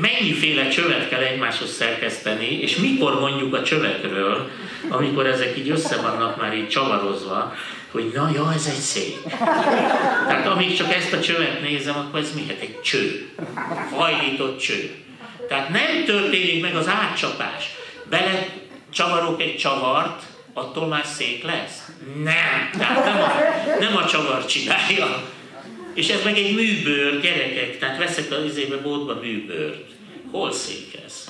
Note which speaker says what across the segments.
Speaker 1: mennyiféle csövet kell egymáshoz szerkeszteni, és mikor mondjuk a csövekről, amikor ezek így össze vannak már így csavarozva, hogy na, ja, ez egy szék. Tehát amíg csak ezt a csövet nézem, akkor ez miért? Egy cső. Hajlított cső. Tehát nem történik meg az átcsapás. Bele csavarok egy csavart, attól már szék lesz? Nem. Tehát nem a csavar csinálja. És ez meg egy műbőr, gyerekek. Tehát veszek az izébe boltba műbőrt. Hol szék ez?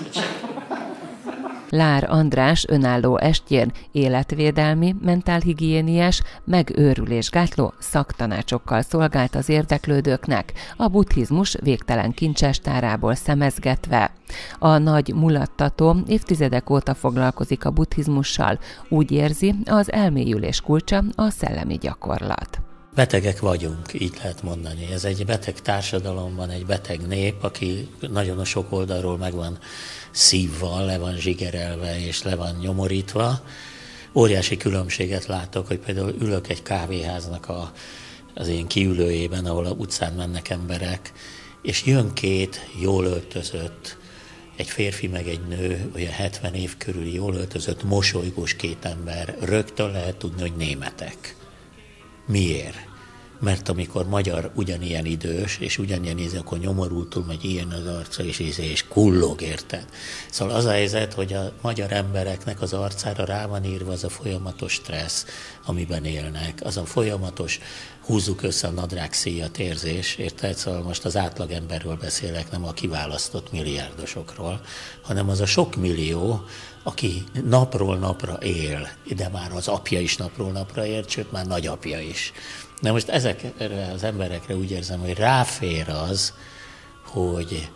Speaker 2: Lár András önálló estjén életvédelmi, mentálhigiéniás, megőrülésgátló szaktanácsokkal szolgált az érdeklődőknek, a buddhizmus végtelen kincsestárából szemezgetve. A nagy mulattató évtizedek óta foglalkozik a buddhizmussal, úgy érzi, az elmélyülés kulcsa a szellemi gyakorlat.
Speaker 3: Betegek vagyunk, így lehet mondani. Ez egy beteg társadalom van, egy beteg nép, aki nagyon sok oldalról meg van szívva, le van zsigerelve és le van nyomorítva. Óriási különbséget látok, hogy például ülök egy kávéháznak az én kiülőjében, ahol a utcán mennek emberek, és jön két jól öltözött, egy férfi meg egy nő, olyan 70 év körüli jól öltözött, mosolygós két ember, rögtön lehet tudni, hogy németek. Miért? Mert amikor magyar ugyanilyen idős, és ugyanilyen akkor nyomorultul megy ilyen az arca, és kullog, érted? Szóval az a helyzet, hogy a magyar embereknek az arcára rá van írva az a folyamatos stressz, amiben élnek, az a folyamatos húzzuk össze a nadrág szíjat érzés, érted? Szóval most az átlagemberről beszélek, nem a kiválasztott milliárdosokról, hanem az a sok millió, aki napról napra él, de már az apja is napról napra él, sőt már nagyapja is. Na most ezekre az emberekre úgy érzem, hogy ráfér az, hogy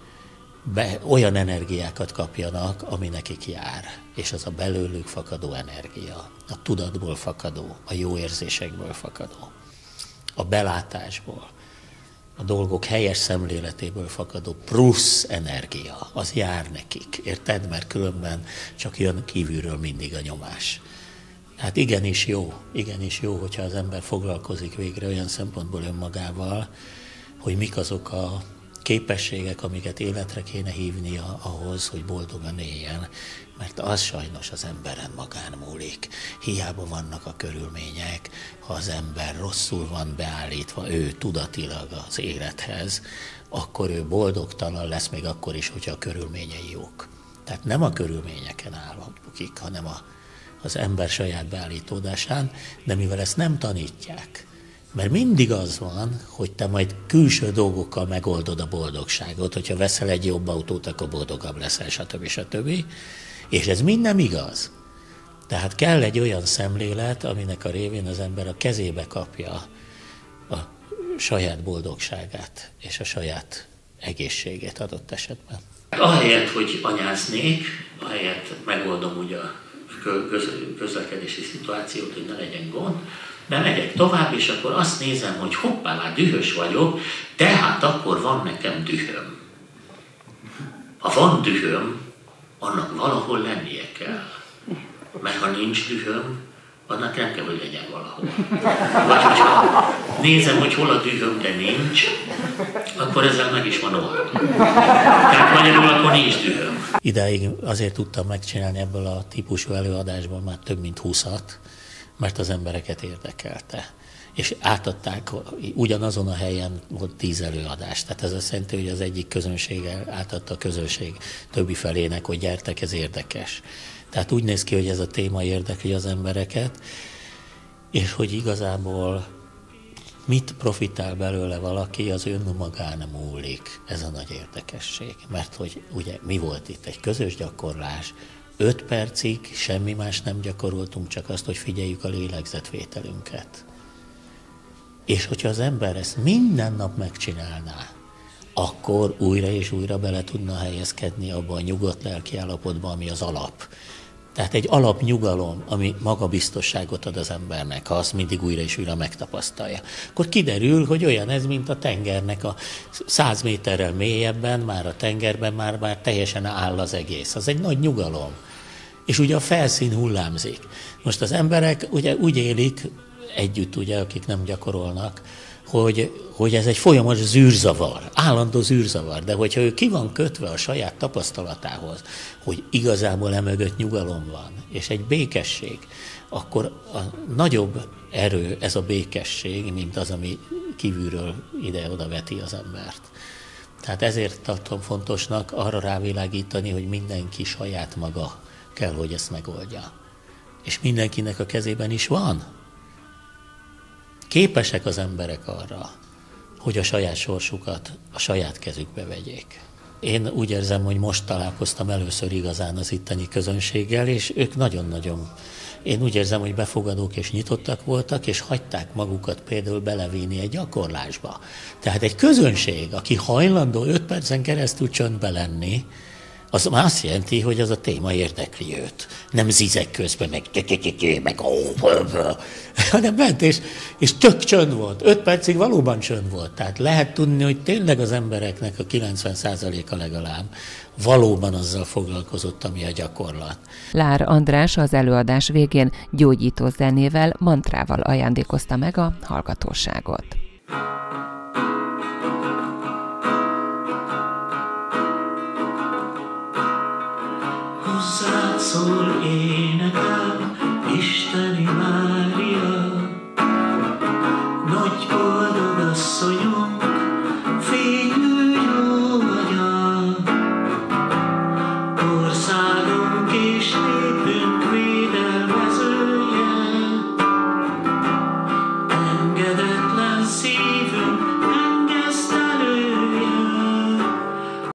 Speaker 3: olyan energiákat kapjanak, ami nekik jár. És az a belőlük fakadó energia, a tudatból fakadó, a jó érzésekből fakadó, a belátásból, a dolgok helyes szemléletéből fakadó plusz energia, az jár nekik, érted? Mert különben csak jön kívülről mindig a nyomás. Hát igenis jó, hogyha az ember foglalkozik végre olyan szempontból önmagával, hogy mik azok a képességek, amiket életre kéne hívnia ahhoz, hogy boldogan éljen, mert az sajnos az emberen magán múlik. Hiába vannak a körülmények, ha az ember rosszul van beállítva, ő tudatilag az élethez, akkor ő boldogtalan lesz még akkor is, hogyha a körülményei jók. Tehát nem a körülményeken áll bukik, hanem az ember saját beállítódásán, de mivel ezt nem tanítják, mert mindig az van, hogy te majd külső dolgokkal megoldod a boldogságot, hogyha veszel egy jobb autót, akkor boldogabb leszel, stb. És ez mind nem igaz. Tehát kell egy olyan szemlélet, aminek a révén az ember a kezébe kapja a saját boldogságát és a saját egészségét adott esetben.
Speaker 1: Ahelyett, hogy anyáznék, ahelyett megoldom ugye a közlekedési szituációt, hogy ne legyen gond, de megyek tovább, és akkor azt nézem, hogy hoppá, dühös vagyok, tehát akkor van nekem dühöm. Ha van dühöm, annak valahol lennie kell. Mert ha nincs dühöm, annak nem kell, hogy legyen valahol. Vagy hogyha nézem, hogy hol a dühöm, de nincs, akkor ezzel meg is van oldva. Tehát magyarul akkor nincs dühöm.
Speaker 3: Idáig azért tudtam megcsinálni ebből a típusú előadásból már több mint 20-at, mert az embereket érdekelte. És átadták, ugyanazon a helyen volt 10 előadás. Tehát ez azt jelenti, hogy az egyik közönséggel átadta a közönség többi felének, hogy gyertek, ez érdekes. Tehát úgy néz ki, hogy ez a téma érdekli az embereket, és hogy igazából mit profitál belőle valaki, az önmagán múlik. Ez a nagy érdekesség. Mert hogy ugye mi volt itt? Egy közös gyakorlás. 5 percig semmi más nem gyakoroltunk, csak azt, hogy figyeljük a lélegzetvételünket. És hogyha az ember ezt minden nap megcsinálná, akkor újra és újra bele tudna helyezkedni abba a nyugodt lelkiállapotba, ami az alap. Tehát egy alapnyugalom, ami magabiztosságot ad az embernek, ha azt mindig újra és újra megtapasztalja. Akkor kiderül, hogy olyan ez, mint a tengernek a 100 méterrel mélyebben, már a tengerben már teljesen áll az egész. Az egy nagy nyugalom. És ugye a felszín hullámzik. Most az emberek ugye úgy élik együtt, ugye, akik nem gyakorolnak, hogy ez egy folyamatos zűrzavar, állandó zűrzavar, de hogyha ő ki van kötve a saját tapasztalatához, hogy igazából emögött nyugalom van, és egy békesség, akkor a nagyobb erő ez a békesség, mint az, ami kívülről ide-oda veti az embert. Tehát ezért tartom fontosnak arra rávilágítani, hogy mindenki saját maga kell, hogy ezt megoldja. És mindenkinek a kezében is van. Képesek az emberek arra, hogy a saját sorsukat a saját kezükbe vegyék. Én úgy érzem, hogy most találkoztam először igazán az itteni közönséggel, és ők nagyon-nagyon, én úgy érzem, hogy befogadók és nyitottak voltak, és hagyták magukat például belevinni egy gyakorlásba. Tehát egy közönség, aki hajlandó 5 percen keresztül csöndbe lenni, az azt jelenti, hogy az a téma érdekli őt. Nem zizek közben, hanem ment, és tök csönd volt. 5 percig valóban csönd volt. Tehát lehet tudni, hogy tényleg az embereknek a 90%-a legalább valóban azzal foglalkozott, ami a gyakorlat.
Speaker 2: Lár András az előadás végén gyógyító zenével, mantrával ajándékozta meg a hallgatóságot.